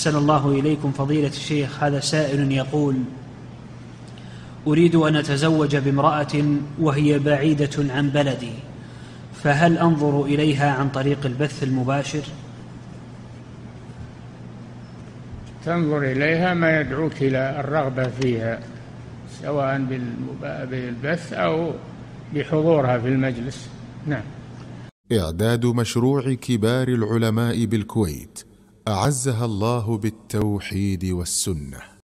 أحسن الله إليكم فضيلة الشيخ. هذا سائل يقول: أريد أن أتزوج بامرأة وهي بعيدة عن بلدي، فهل أنظر إليها عن طريق البث المباشر؟ تنظر إليها ما يدعوك إلى الرغبة فيها، سواء بالبث أو بحضورها في المجلس. نعم. إعداد مشروع كبار العلماء بالكويت أعزها الله بالتوحيد والسنة.